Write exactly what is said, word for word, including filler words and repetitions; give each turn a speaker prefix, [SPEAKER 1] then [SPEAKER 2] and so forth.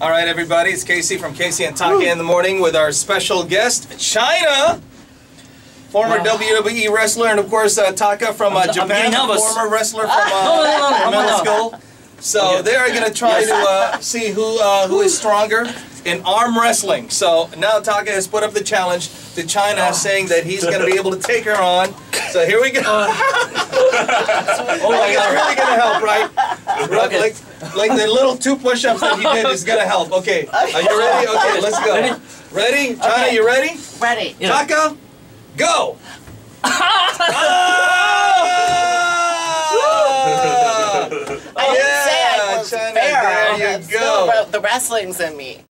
[SPEAKER 1] All right, everybody, it's Casey from Casey and Taka in the Morning with our special guest, Chyna, former wow. W W E wrestler, and of course uh, Taka from uh, Japan, former wrestler from, uh, from middle school. So okay. they're going to try yes. to uh, see who uh, who is stronger in arm wrestling. So now Taka has put up the challenge to Chyna, oh. saying that he's going to be able to take her on. So here we go. Uh, oh my God, really going to help, right? Okay. Like, like the little two push-ups that he did is going to help. Okay, are you ready? Okay, let's go. Ready? Ready? Chyna, okay. you ready?
[SPEAKER 2] Ready.
[SPEAKER 1] Yeah. Taka, go!
[SPEAKER 2] I didn't say I was
[SPEAKER 1] Chyna,
[SPEAKER 2] fair.
[SPEAKER 1] there you
[SPEAKER 2] Still,
[SPEAKER 1] go.
[SPEAKER 2] the wrestling's in me.